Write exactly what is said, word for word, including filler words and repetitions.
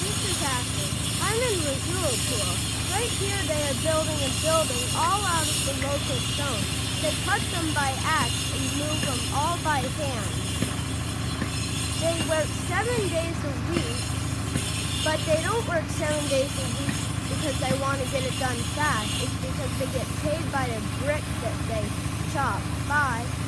This is Ashley. I'm in Rasula Pool. Right here they are building a building all out of the local stone. They cut them by axe and move them all by hand. They work seven days a week, but they don't work seven days a week because they want to get it done fast. It's because they get paid by the brick that they chop. Bye.